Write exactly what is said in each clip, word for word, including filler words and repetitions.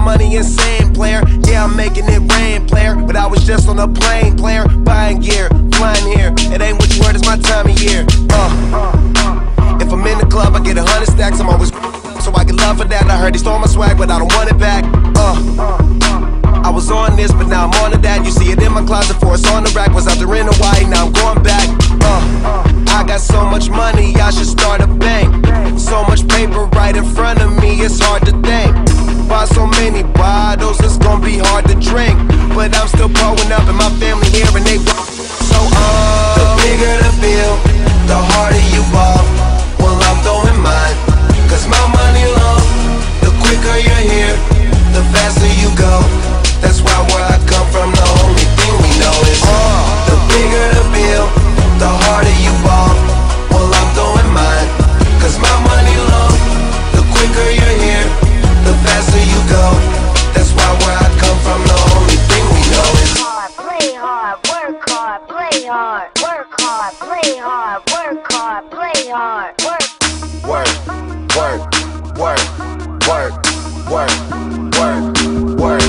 money insane, player. Yeah, I'm making it rain, player. But I was just on a plane, player. Buying gear, flying here. It ain't what you heard, it's my time of year. Uh, if I'm in the club, I get a hundred stacks. I'm always so I get love for that. I heard he stole my swag, but I don't want it back. Uh, I was on this, but now I'm on to that. You see it in my closet for it's on the rack. Was out there in Hawaii, now I'm going back. Uh, I got so much money, I should start a bank. So much paper right in front of me, it's hard to think. Buy so many bottles, it's gonna be hard to drink. But I'm still growing up and my family here and they so uh the bigger the bill, the harder you ball. Well, I'm throwing mine, cause my money long. The quicker you're here, the faster you go. That's why where I come from, the only thing we know is uh, the bigger the bill, the harder you ball. Well, I'm throwing mine, cause my money long. The quicker you're here, the faster you go. That's why where I come from, the only thing we know is hard, play hard, work hard, play hard, work hard, play hard, work hard, play hard, work, work, work, work, work, work, work, work.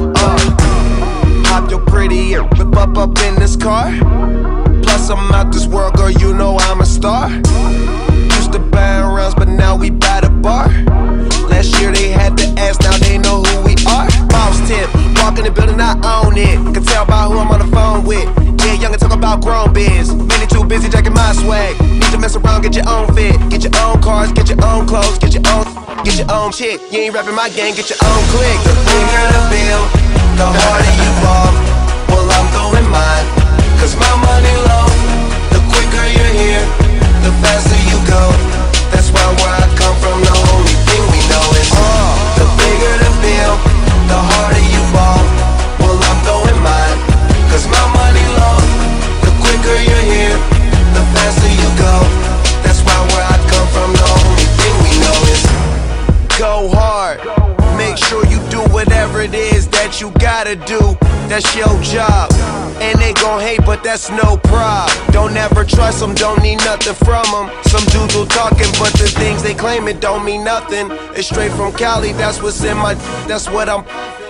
Hop your pretty ear, whip up up in this car. Plus I'm out this world, girl, you know I'm a star. Used to buy rounds, but now we buy the bar. Last year they had to ask, now they know who we are. Boss tip, walk in the building, I own it. Can tell by who I'm on the phone with. Yeah, young and talk about grown biz. Many too busy jacking my swag. Need to mess around, get your own fit. Get your own cars, get your own clothes, get your own, get your own shit. You ain't rapping my gang, get your own click. The bigger the bill, the harder you ball. Well, I'm throwing mine, cause my money low. The quicker you're here, the faster you go. That's why where I come from, the only thing we know is uh, the bigger the bill, the harder you ball. Well, I'm throwing mine, cause my money low. The quicker you're here, the faster you go. That's why where I come from, the only thing we know is go hard. Make sure you do whatever it is that you gotta do. That's your job. And they gon' hate, but that's no prob. Don't ever trust them, don't need nothing from them. Some dudes will talking, but the things they claim it don't mean nothing. It's straight from Cali, that's what's in my, that's what I'm.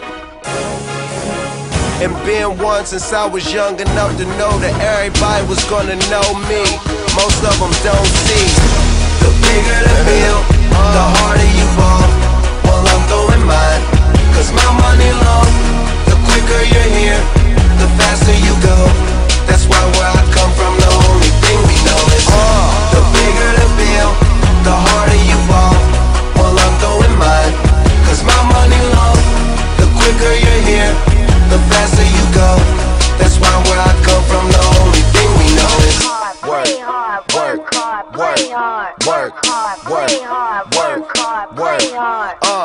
And been one since I was young enough to know that everybody was gonna know me. Most of them don't see. The bigger the bill, the harder you ball. Well, I'm throwing mine, cause my money long. The quicker you're here, the faster you go. That's why where I come from, the only thing we know is uh, the bigger the bill, the harder you ball. Well, I'm throwing mine, cause my money long. The quicker you're here, the faster you go. That's why where I come from, the only thing we know is work, work, work, work, work, work, work, work, uh.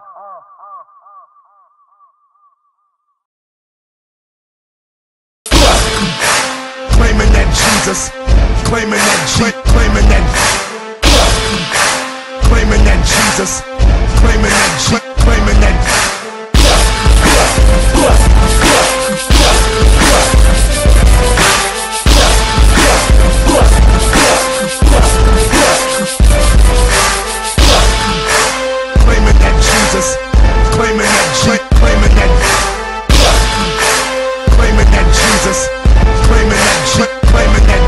Claiming that Jesus, claiming that G, claiming that, claiming that Jesus, claiming that G, claiming that. Claiming that Jesus, claiming that G, claiming that, claiming that Jesus. Claiming that shit, claiming that.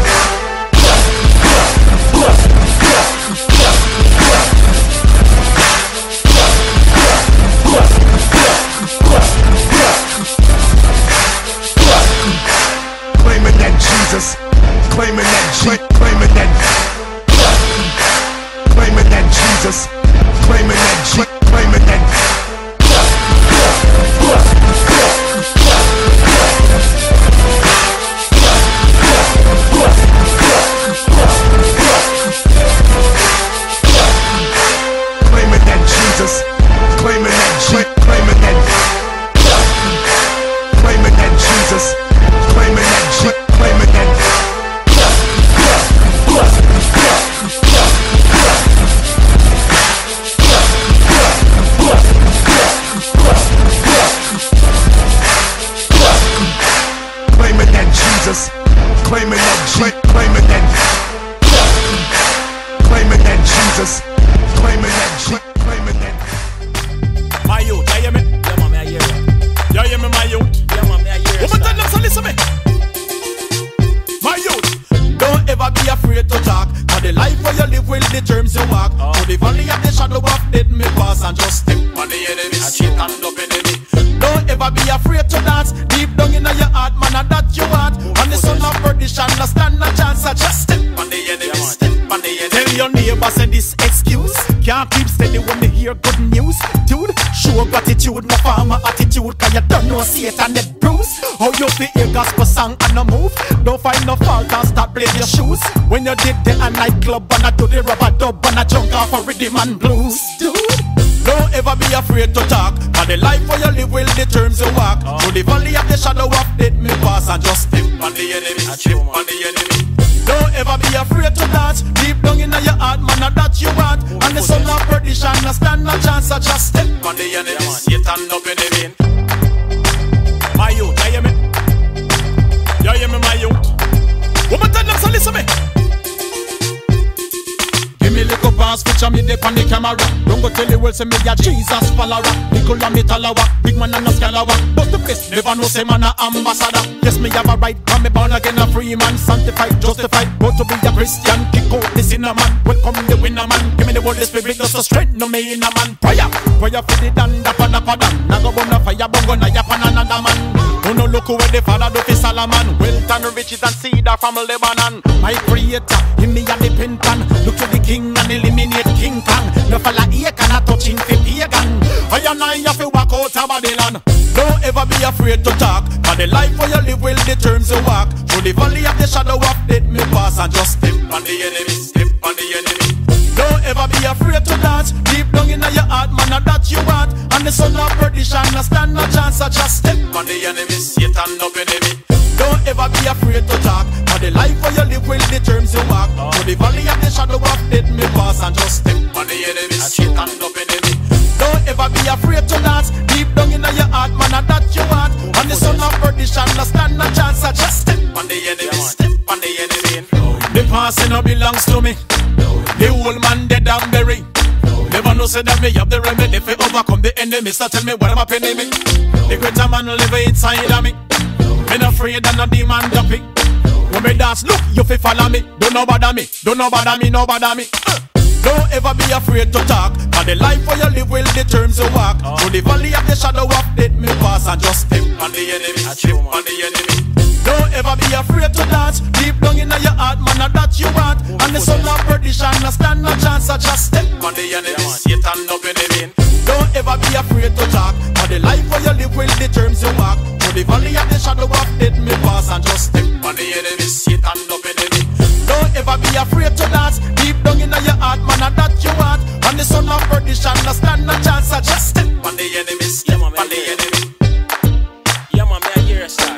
be afraid to dance. Deep down in your heart, man, and that you want. And the son of perdition, no stand a chance. I just step on the enemy, step on the enemy. Tell your neighbor, say this excuse. Can't keep steady when they hear good news. Dude, show gratitude, no farmer attitude. Cause you don't know Satan that bruise. How you feel a gospel song and a move. Don't find no fault and start playing your shoes. When you did the a nightclub and I do the rubber dub and I junk off a rhythm and blues. Dude, don't ever be afraid to talk. And the life where you live will the terms you walk. Oh. Through the valley of the shadow of death me pass and just step on the enemy, step on the enemy. Don't ever be afraid to dance. Deep down in your heart, man, and that you want. Oh, and the son of perdition, no stand a chance. I just step on the enemy, yeah, Satan up in the vein. My youth, you hear me? You hear me, my youth? Woman, tell them so listen me. Give me little pass, picture me dip on the camera. Don't go tell the world say me a Jesus follower. Nickel and me talawa, big man and a scalawa. But the place never know say man a ambassador. Yes, me have a right, come me born again a free man. Sanctified, justified, but to be a Christian. Kick out the sinner man, welcome the winner man. Give me the Holy Spirit, just to strengthen me in a man. Prayer, prayer for the dan, da pa da pa dan. Nago bum na fire, bongo na yapan another man. Who no look where the father do fi Solomon. Wealth and riches and seed are from Lebanon. My creator, in me and the pentan. Look to the king and eliminate King Kong. No fella here cannot touch him fi pagan. I and I have to walk out of Babylon. Don't ever be afraid to talk. For the life where you live will the terms you walk. Through the valley of the shadow of death me pass and just step on the enemy, step on the enemy. Don't ever be afraid to dance. Deep down in your heart, man, and that you want. And the son of perdition, no stand no chance. I just step on the enemy, Satan up enemy. Don't ever be afraid to talk. For the life where you live will the terms you walk. Oh. Through the valley of the shadow of death me pass and just step on the enemy, Satan up enemy. Don't ever be afraid to dance. Deep down in your heart, man, and that you want. And the son of perdition, no stand no chance. I just step on the enemy, step on the enemy. The past no belongs to me. The old man dead and buried. Never know say that me have the remedy for overcome the enemy. So tell me what am I penny me? The greater man live inside of me. Me not afraid and no demon jumping. When me dance, look, you fi follow me. Don't know bother me, don't know bother me, no bother me. uh. Don't ever be afraid to talk. For the life where you live will the terms you walk. Oh. Through the valley of the shadow of death me pass and just step on the enemy, step on the enemy. Don't ever be afraid to dance. Deep down in your heart, man, and that you want. Oh, and the son of perdition, no stand no chance. I just step on the enemy, Satan up in the vein. Don't ever be afraid to talk. For the life where you live will the terms you walk. Through the valley of the shadow of death me pass and just step on the enemy, Satan up in the vein. Don't ever be afraid to dance. Deep down in your heart, man, and that you want. And the son of perdition, no stand no chance. I just step on the enemy, step yeah, on the enemy. Yeah, man, me I hear a start.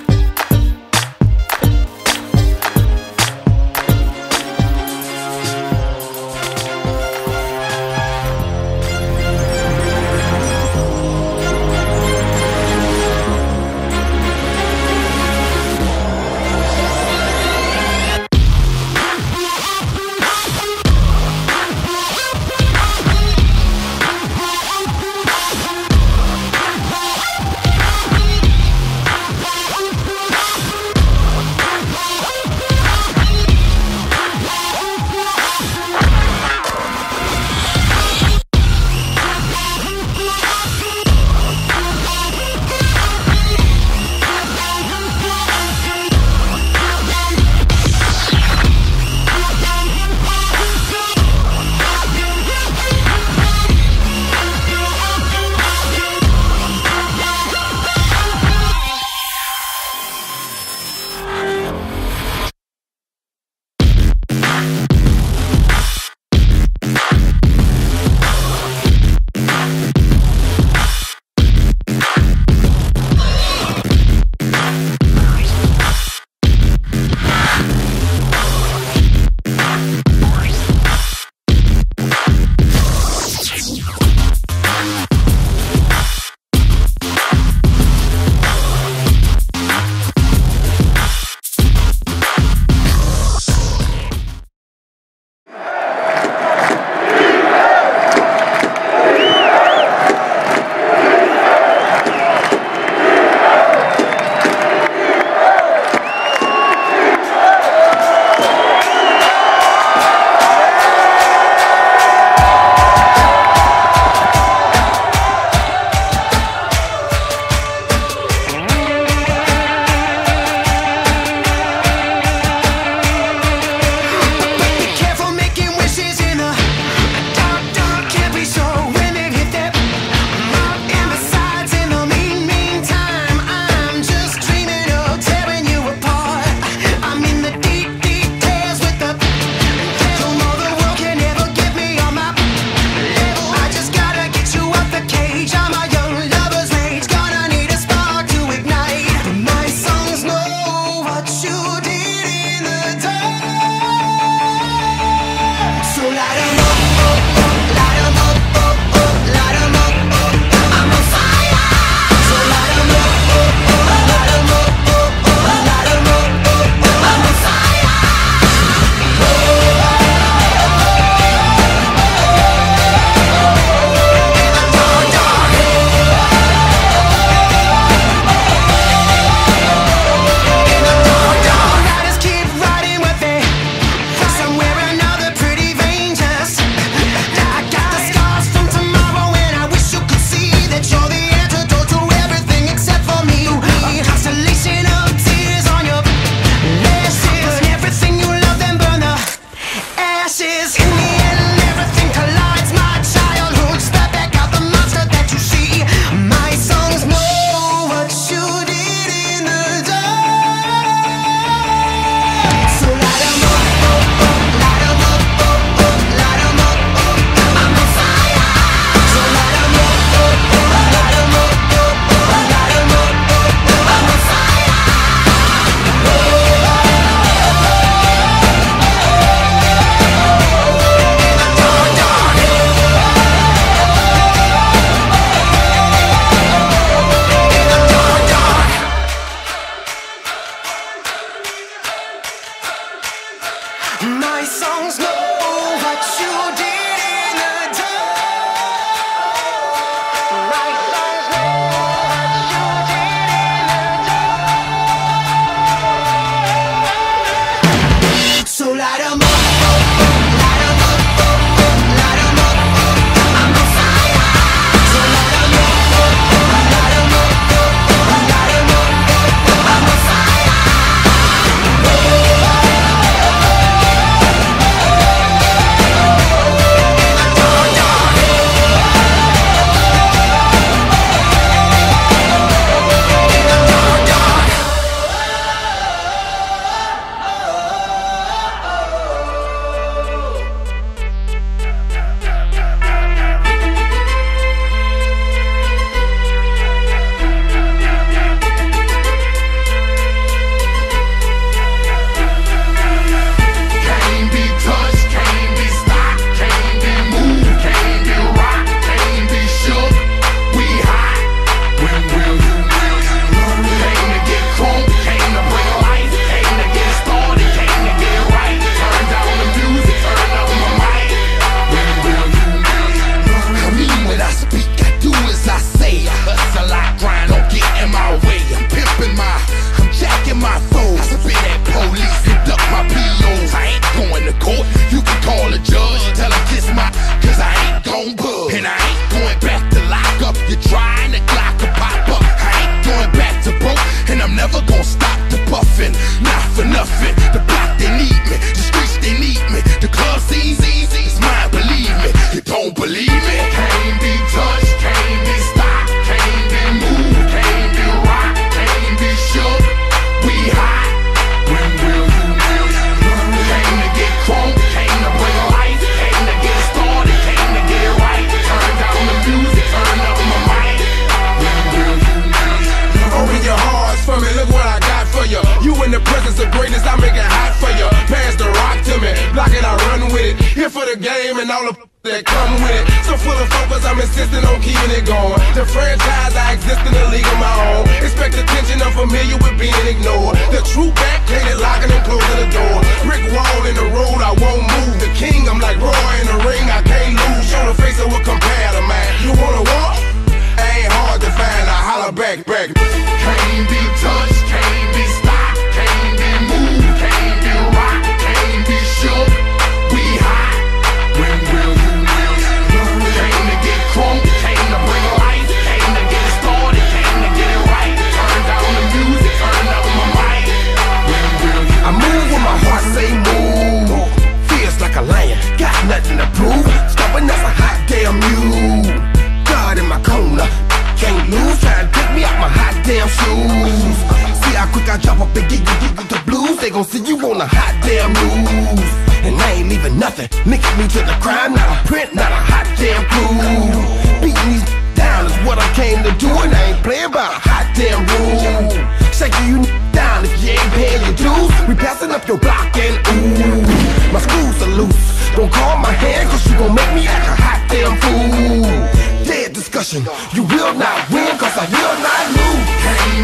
moments of greatness, I make it hot for you. Pass the rock to me, block it, I run with it. Here for the game and all the that come with it. So full of focus, I'm insisting on keeping it going. The franchise, I exist in a league of my own. Expect attention, I'm familiar with being ignored. The true back, hated locking and closing the door. Brick wall in the road, I won't move. The king, I'm like Roy in the ring, I can't lose. Show the face of what compare to man. You wanna walk? Ain't hard to find, I holler back, back. Can't be touched, can't be stopped, can't be moved, can't be rocked, can't be shook. We hot. When will you will you came to get crunk, came to bring life, came to get it started, came to get it right. Turn down the music, turn up my mic. When will you I move when my heart say move. Feels like a lion, got nothing to prove. Stopping as a hot damn mule. God in my corner, can't lose. Trying to take me out my hot damn shoes. See how quick I drop up and get you, get you the blues. They gon' see you on a hot damn news. And I ain't leaving nothing, linking me to the crime. Not a print, not a hot damn clue. Beating these down is what I came to do. And I ain't playing by a hot damn rule. Shaking you down if you ain't paying your dues. We passing up your block and ooh, my screws are loose. Don't call my hand cause you gon' make me act a hot damn fool. Dead discussion, you will not win cause I will not lose. can't